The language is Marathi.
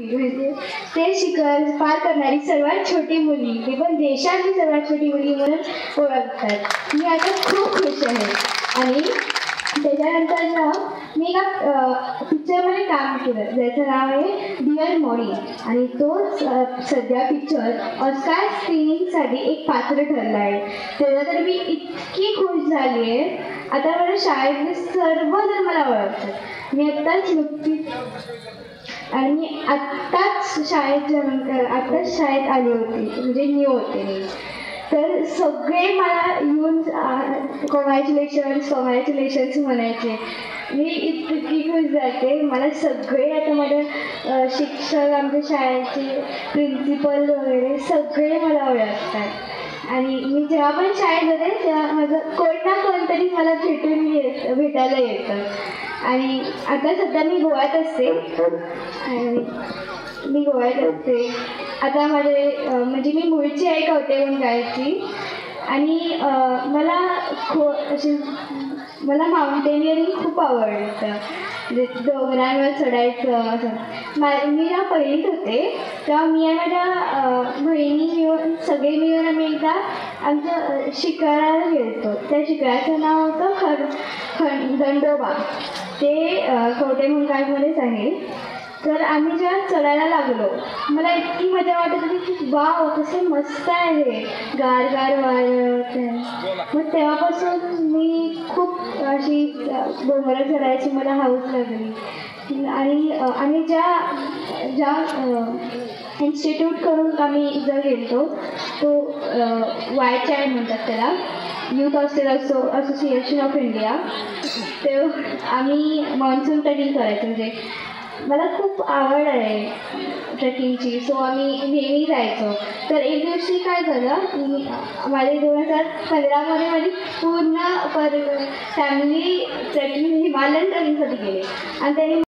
मुली म्हणजे ते शिखर पार करणारी सर्वात छोटी मुली, ती पण देशातली सर्वात छोटी मुली म्हणून ओळखतात. मी आता खूप खुश आहे. आणि त्याच्यानंतर ना मी एका पिक्चरमध्ये काम केलं ज्याचं नाव आहे डिअर मॉडी, आणि तो सध्या पिक्चर ऑस्कार स्क्रीनिंगसाठी एक पात्र ठरला आहे. तेव्हा तर मी इतकी खुश झाली आहे. आता मला शाळेतले सर्वजण मला ओळखतात. मी आत्ताच नुकतीच आणि मी आत्ताच शाळेत आली होती, म्हणजे न्यू होते मी. तर सगळे मला येऊन कॉंग्रॅच्युलेशन्स म्हणायचे. मी इतकी खुश जाते. मला सगळे आता माझ्या शिक्षक, आमच्या शाळेचे प्रिन्सिपल वगैरे सगळे मला ओळखतात. आणि मी जेव्हा पण शाळेत जाते तेव्हा माझं कोण ना कोणतरी मला भेटायला येतं. आणि आता सध्या मी गोव्यात असते. आता म्हणजे मी मूळची आहे कवटेमंकाळची. आणि मला माउंटेनिअरिंग खूप आवडतं, म्हणजे डोंगरांवर चढायचं असं. मी जेव्हा पहिलीत होते तेव्हा मी आणि माझ्या बहिणी मिळून सगळे मिळून आम्ही एकदा आमचं शिकाराला गेलो. त्या शिकाराचं नाव होतं दंडोबा. ते कवटेमंकाळमध्येच आहे. तर आम्ही जेव्हा चढायला लागलो मला इतकी मजा वाटत होती की वाव कसं मस्त आहे, गार गार वारं. मग तेव्हापासून मी खूप अशी डोंगरात चढायची मला हौस लागली. आणि ज्या इन्स्टिट्यूट करून आम्ही जर गेलो तो YCI म्हणतात त्याला, youth hostel association of India. ते आम्ही मान्सून ट्रेकिंग करायचं. म्हणजे मला खूप आवड आहे ट्रेकिंगची, सो आम्ही नेहमी जायचो. तर एक दिवशी काय झालं, माझे 2015मध्ये माझी पूर्ण फॅमिली ट्रेकिंग हिमालयन ट्रेकिंगसाठी गेले. आणि त्यांनी